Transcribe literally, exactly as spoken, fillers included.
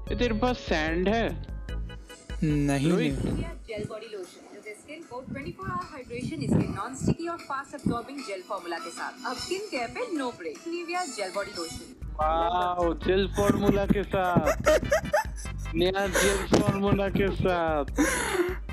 तेरे पास सैंड है? नहीं नहीं। जेल बॉडी लोशन स्किन को ट्वेंटी फोर आवर हाइड्रेशन इसके नॉन स्टिकी और फास्ट अब्सॉर्बिंग जेल फॉर्मूला के साथ। अब स्किन केयर पे no break. Nivea gel body lotion. Wow, gel formula के साथ, नया जेल फॉर्मूला के साथ।